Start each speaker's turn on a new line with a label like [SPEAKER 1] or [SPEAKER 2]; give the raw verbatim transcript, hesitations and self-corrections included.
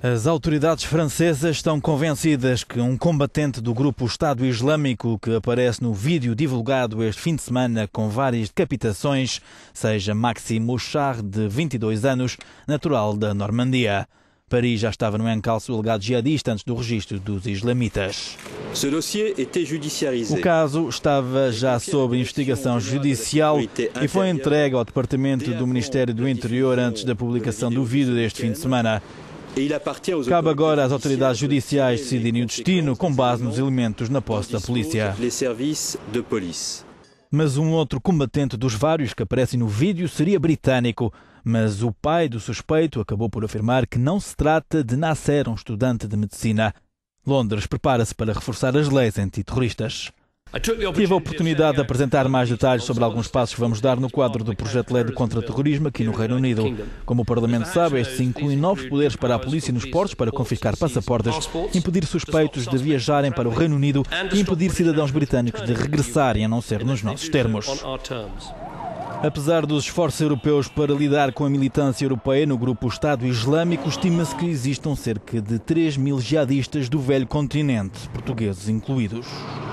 [SPEAKER 1] As autoridades francesas estão convencidas que um combatente do grupo Estado Islâmico que aparece no vídeo divulgado este fim de semana com várias decapitações seja Maxime Mouchard, de vinte e dois anos, natural da Normandia. Paris já estava no encalço do alegado jihadista antes do registro dos islamitas. O caso estava já sob investigação judicial e foi entregue ao Departamento do Ministério do Interior antes da publicação do vídeo deste fim de semana. Cabe agora às autoridades judiciais decidirem o destino com base nos elementos na posse da polícia. Mas um outro combatente dos vários que aparecem no vídeo seria britânico. Mas o pai do suspeito acabou por afirmar que não se trata de Nasser, um estudante de medicina. Londres prepara-se para reforçar as leis antiterroristas. Tive a oportunidade de apresentar mais detalhes sobre alguns passos que vamos dar no quadro do projeto de lei de contra-terrorismo aqui no Reino Unido. Como o Parlamento sabe, estes incluem novos poderes para a polícia nos portos para confiscar passaportes, impedir suspeitos de viajarem para o Reino Unido e impedir cidadãos britânicos de regressarem, a não ser nos nossos termos. Apesar dos esforços europeus para lidar com a militância europeia no grupo Estado Islâmico, estima-se que existam cerca de três mil jihadistas do velho continente, portugueses incluídos.